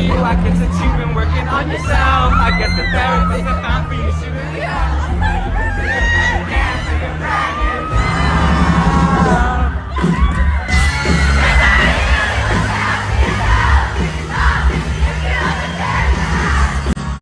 I guess that you've been working on yourself. I guess the therapist I found for you